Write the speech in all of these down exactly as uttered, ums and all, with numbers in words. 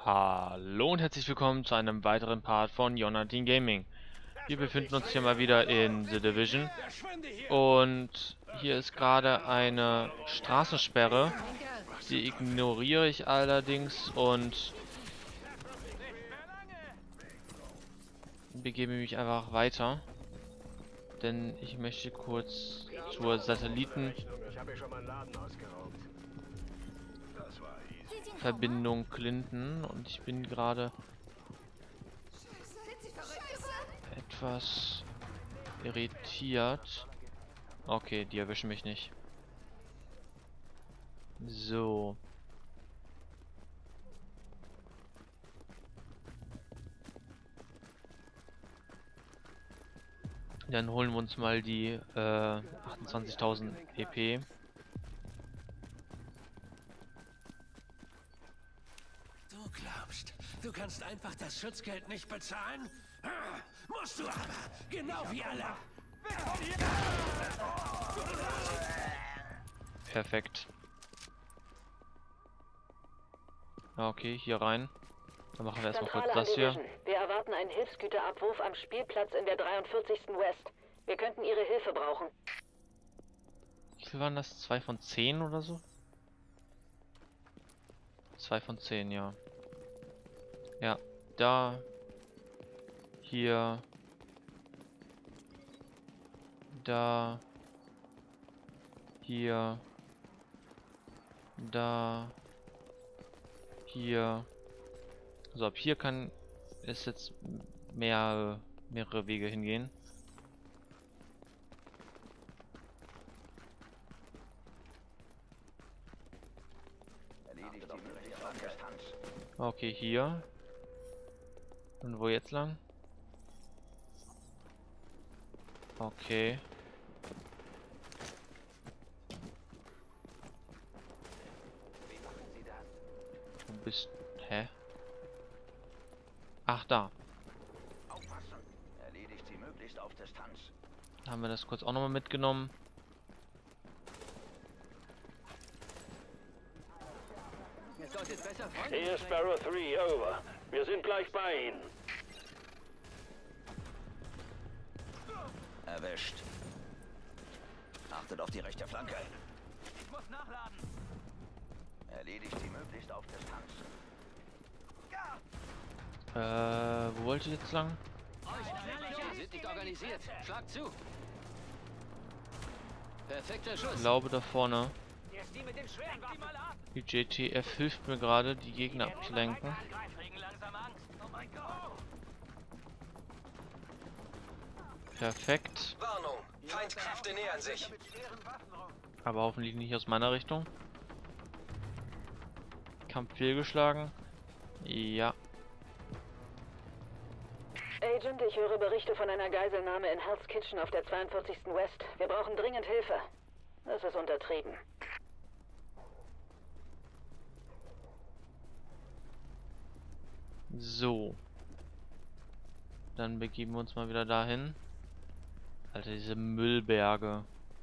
Hallo und herzlich willkommen zu einem weiteren Part von Jonatin Gaming. Wir befinden uns hier mal wieder in The Division und hier ist gerade eine Straßensperre. Die ignoriere ich allerdings und begebe mich einfach weiter, denn ich möchte kurz zur Satellitenverbindung Clinton und ich bin gerade etwas irritiert. Okay, die erwischen mich nicht. So. Dann holen wir uns mal die äh, achtundzwanzigtausend E P. Du glaubst, du kannst einfach das Schutzgeld nicht bezahlen? Ah, musst du aber, genau wie alle. Perfekt. Okay, hier rein. Dann machen wir erstmal kurz das hier. Wir erwarten einen Hilfsgüterabwurf am Spielplatz in der dreiundvierzigsten West. Wir könnten Ihre Hilfe brauchen. Wie viel waren das? Zwei von zehn oder so? Zwei von zehn, ja. Ja, da. Hier. Da. Hier. Da. Hier. Also ab hier kann es jetzt mehr, mehrere Wege hingehen. Okay, hier. Und wo jetzt lang? Okay. Du bist... Hä? Ach, da. Erledigt sie möglichst auf Distanz. Haben wir das kurz auch nochmal mitgenommen. Hier ist Sparrow drei, over. Wir sind gleich bei Ihnen. Erwischt. Achtet auf die rechte Flanke. Ich muss nachladen. Erledigt sie möglichst auf Distanz. Äh, wo wollte ich jetzt lang? Sie sind nicht organisiert. Schlag zu. Perfekter Schuss. Ich glaube da vorne. Die J T F hilft mir gerade, die Gegner abzulenken. Perfekt. Warnung, Feindkräfte nähern sich. Aber hoffentlich nicht aus meiner Richtung. Kampf fehlgeschlagen. Ja. Agent, ich höre Berichte von einer Geiselnahme in Hell's Kitchen auf der zweiundvierzigsten West. Wir brauchen dringend Hilfe. Das ist untertrieben. So. Dann begeben wir uns mal wieder dahin. Alter, diese Müllberge.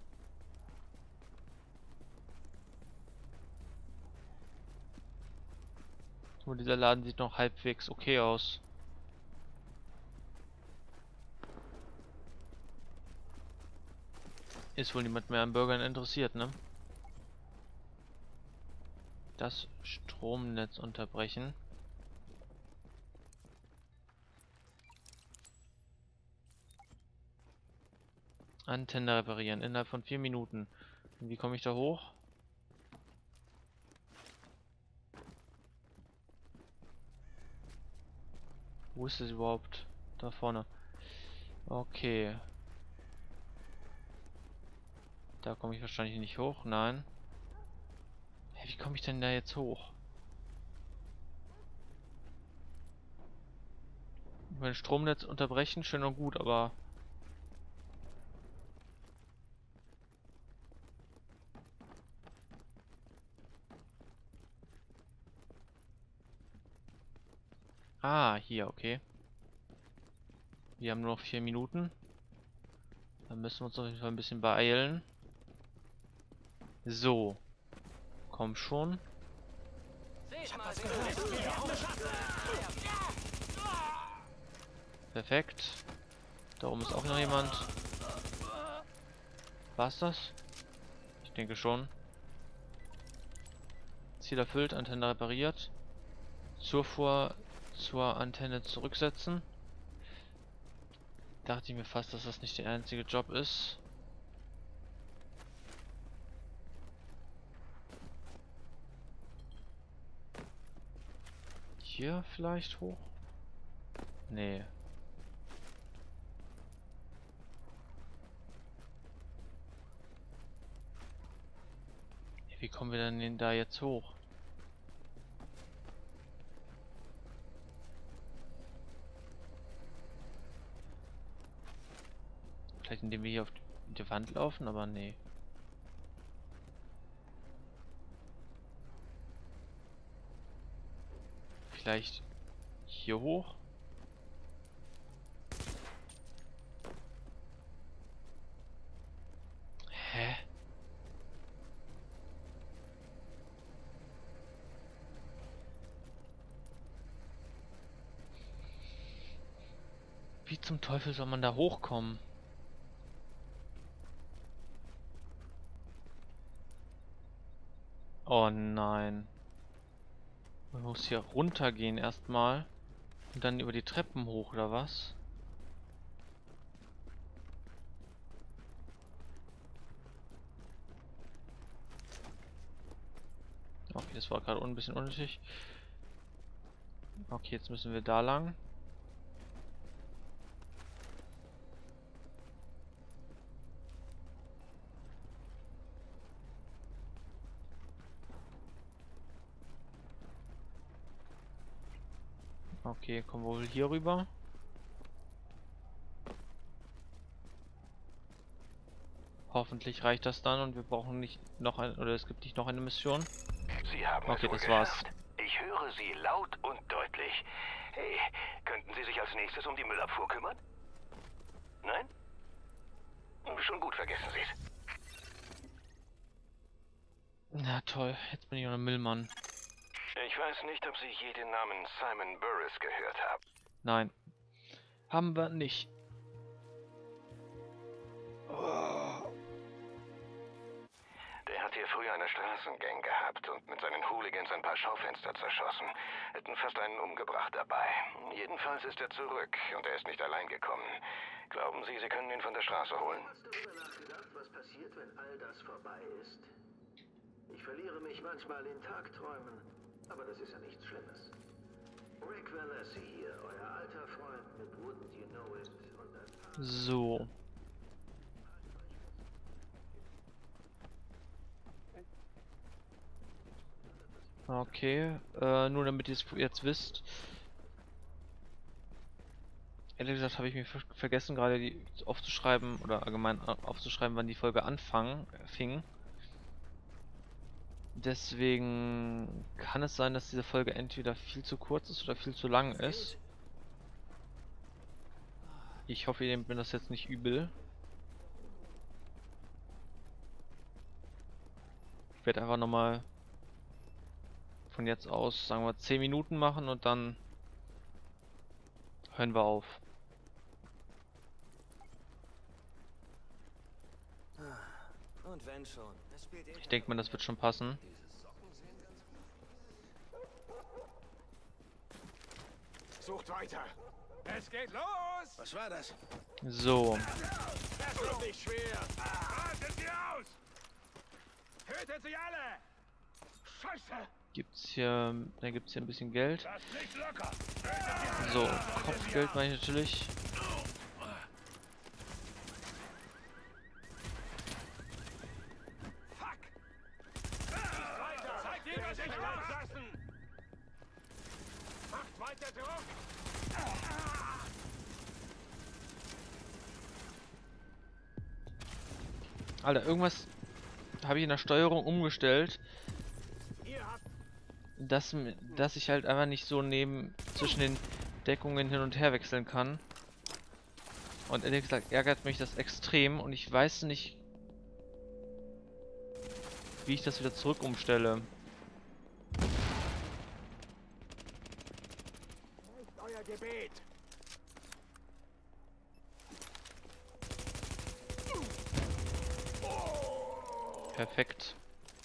Nur dieser Laden sieht noch halbwegs okay aus. Ist wohl niemand mehr an Bürgern interessiert, ne? Das Stromnetz unterbrechen. Antenne reparieren innerhalb von vier Minuten. Und wie komme ich da hoch? Wo ist es überhaupt? Da vorne. Okay. Da komme ich wahrscheinlich nicht hoch. Nein. Hey, wie komme ich denn da jetzt hoch? Mein Stromnetz unterbrechen, schön und gut, aber... Ah, hier, okay. Wir haben nur noch vier Minuten. Dann müssen wir uns auf jeden Fall ein bisschen beeilen. So. Komm schon. Perfekt. Da oben ist auch noch jemand. War's das? Ich denke schon. Ziel erfüllt, Antenne repariert. Zufuhr zur Antenne zurücksetzen. Dachte ich mir fast, dass das nicht der einzige Job ist. Hier vielleicht hoch? Nee. Wie kommen wir denn da jetzt hoch? Vielleicht indem wir hier auf die Wand laufen, aber nee. Vielleicht hier hoch? Hä? Wie zum Teufel soll man da hochkommen? Oh nein. Man muss hier runtergehen erstmal. Und dann über die Treppen hoch, oder was? Okay, das war gerade ein bisschen unnötig. Okay, jetzt müssen wir da lang. Okay, kommen wir wohl hier rüber. Hoffentlich reicht das dann und wir brauchen nicht noch ein, oder es gibt nicht noch eine Mission. Sie haben Okay, es wohl das war's. geschafft. Ich höre Sie laut und deutlich. Hey, könnten Sie sich als nächstes um die Müllabfuhr kümmern? Nein? Schon gut, vergessen Sie es. Na toll, jetzt bin ich noch ein Müllmann. Ich weiß nicht, ob Sie je den Namen Simon Burris gehört haben. Nein. Haben wir nicht. Oh. Der hat hier früher eine Straßengang gehabt und mit seinen Hooligans ein paar Schaufenster zerschossen. Hätten fast einen umgebracht dabei. Jedenfalls ist er zurück und er ist nicht allein gekommen. Glauben Sie, Sie können ihn von der Straße holen? Hast du darüber nachgedacht, was passiert, wenn all das vorbei ist? Ich verliere mich manchmal in Tagträumen, aber das ist ja nichts Schlimmes. Rick Valassi hier, euer alter Freund mit Wouldn't You Know It und ein paar... So. Okay, äh, nur damit ihr es jetzt wisst. Ehrlich gesagt habe ich mir ver vergessen, gerade die aufzuschreiben oder allgemein aufzuschreiben, wann die Folge anfangen, fing. Deswegen kann es sein, dass diese Folge entweder viel zu kurz ist oder viel zu lang ist. Ich hoffe, ihr nehmt mir das jetzt nicht übel. Ich werde einfach nochmal von jetzt aus, sagen wir, zehn Minuten machen und dann hören wir auf. Und wenn schon, das spielt Ich denke mal, das wird schon passen. Sucht weiter. Es geht los. Was war das? So. Das wird nicht schwer. Ratet sie aus. Tötet sie alle. Scheiße. Gibt's hier, da gibt's hier ein bisschen Geld. Lasst nicht locker. So, Kopfgeld meine ich natürlich. Fuck. Weiter. Zeigt ihm, was ich kann. Lassen. Macht weiter Druck. Alter, irgendwas habe ich in der Steuerung umgestellt, dass, dass ich halt einfach nicht so neben zwischen den Deckungen hin und her wechseln kann. Und ehrlich gesagt ärgert mich das extrem und ich weiß nicht, wie ich das wieder zurück umstelle. euer Gebet. Perfekt.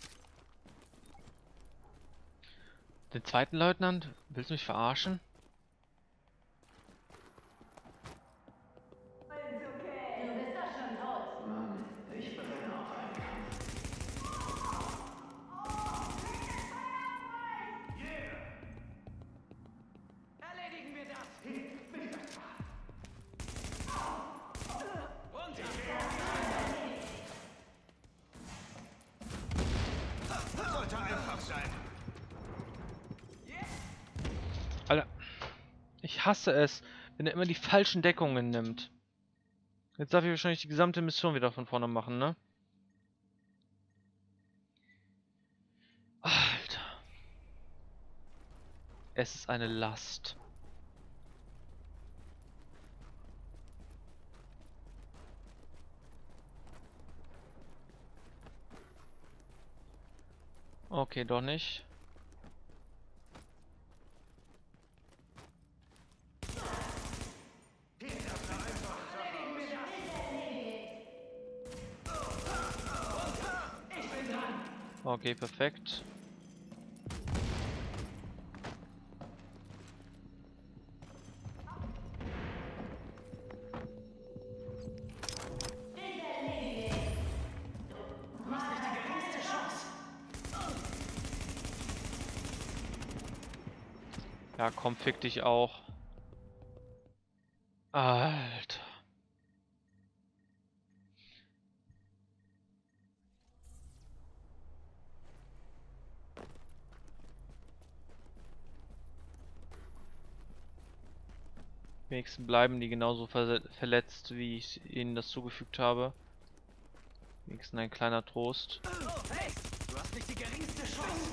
Den zweiten Leutnant? Willst du mich verarschen? Erledigen wir das! Sollte einfach sein. Alter. Ich hasse es, wenn er immer die falschen Deckungen nimmt. Jetzt darf ich wahrscheinlich die gesamte Mission wieder von vorne machen, ne? Alter. Es ist eine Last. Okay, doch nicht. Okay, perfekt. Ja, komm, fick dich auch. Alter. Wenigstens bleiben die genauso ver verletzt, wie ich ihnen das zugefügt habe. Wenigstens ein kleiner Trost. Oh, hey! Du hast nicht die geringste Chance!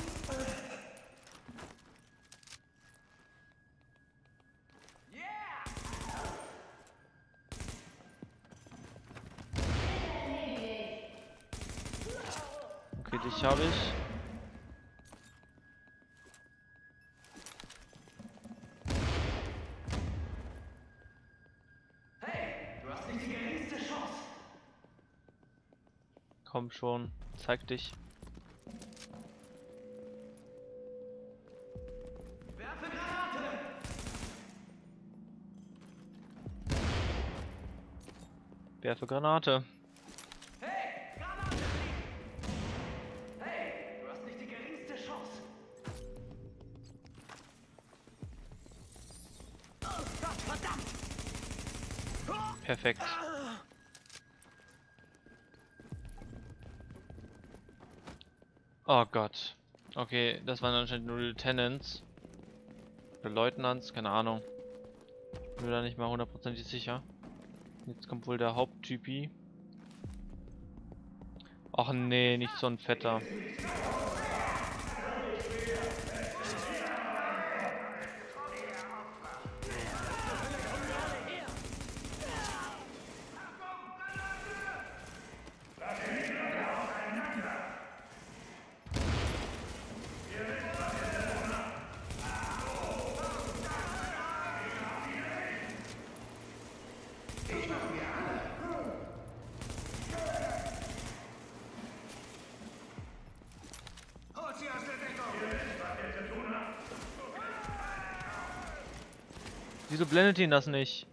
Okay, dich habe ich. Hey! Du hast nicht die geringste Chance! Komm schon, zeig dich. Werfe Granate! Werfe Granate. Hey! Granate fliegen! Hey! Du hast nicht die geringste Chance! Oh Gott, verdammt! Perfekt. Oh Gott. Okay, das waren anscheinend nur Lieutenants. Oder Leutnants, keine Ahnung. Bin mir da nicht mal hundertprozentig sicher. Jetzt kommt wohl der Haupttypi. Ach nee, nicht so ein fetter. Wieso blendet ihn das nicht?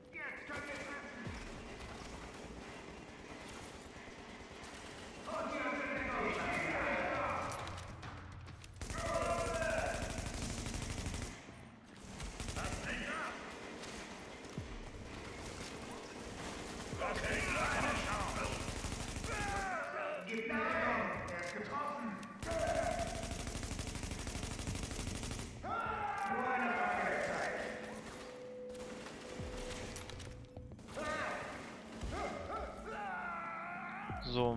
So.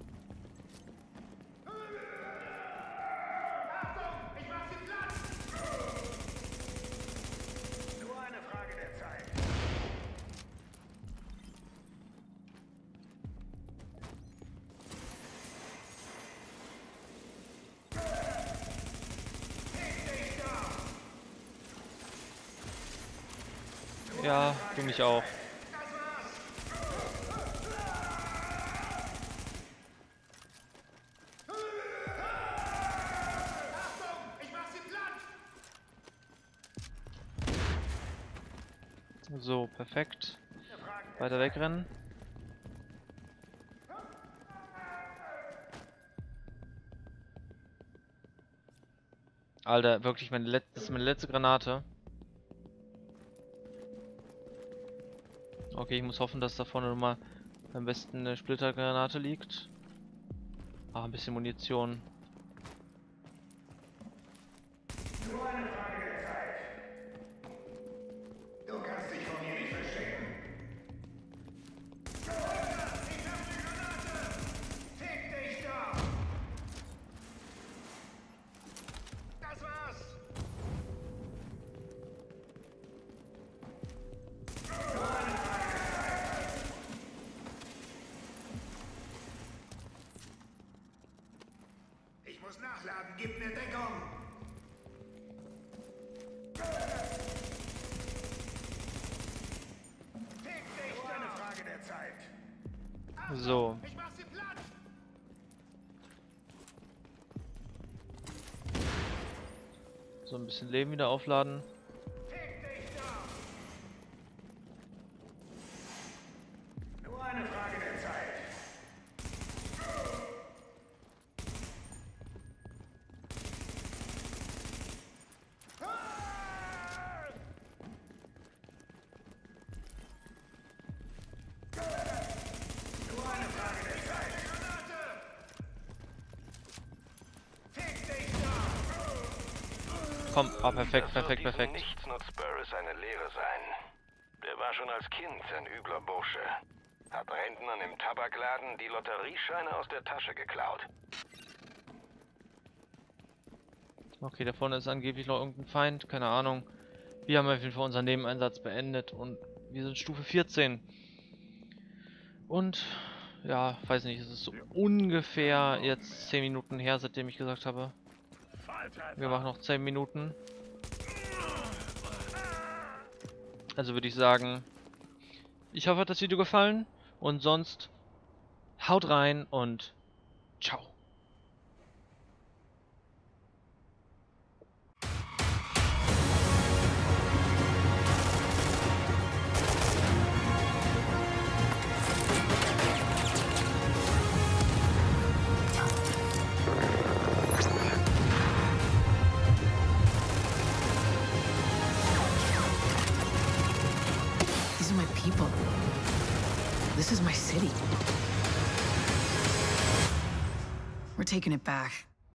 Nur eine Frage der Zeit. Ja, du mich auch. So, perfekt. Weiter wegrennen. Alter, wirklich, meine letzte, das ist meine letzte Granate. Okay, ich muss hoffen, dass da vorne nochmal am besten eine Splittergranate liegt. Ach, ein bisschen Munition. Nur eine Frage der Zeit. Du kannst dich von mir nicht verstecken. Ich hab die Granate! Fick dich doch! Das war's! Nur eine Frage der Zeit. Ich muss nachladen, gib mir Deckung! So. So ein bisschen Leben wieder aufladen. Nur eine Frage der Zeit. Komm, ah, perfekt, perfekt, Das wird perfekt. diesem Nichtsnutz-Burris eine Lehre sein. Der war schon als Kind ein übler Bursche. Hat Rentnern im Tabakladen die Lotteriescheine aus der Tasche geklaut. Okay, da vorne ist angeblich noch irgendein Feind, keine Ahnung. Wir haben auf jeden Fall unseren Nebeneinsatz beendet und wir sind Stufe vierzehn. Und, ja, weiß nicht, es ist so ungefähr jetzt zehn Minuten her, seitdem ich gesagt habe. Wir machen noch zehn Minuten. Also würde ich sagen, ich hoffe, hat das Video gefallen und sonst haut rein und ciao. These are my people. This is my city. We're taking it back.